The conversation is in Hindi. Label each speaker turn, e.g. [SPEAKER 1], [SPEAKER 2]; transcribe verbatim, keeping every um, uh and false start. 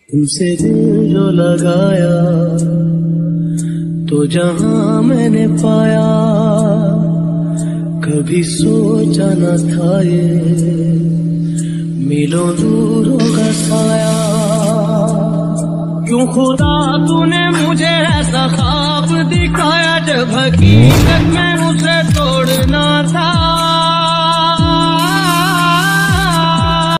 [SPEAKER 1] तुमसे दिल जो लगाया तो जहां मैंने पाया, कभी सोचा न था ये मिलो दूर होगा साया। क्यों खुदा तूने मुझे ऐसा ख्वाब दिखाया जब हकीकत में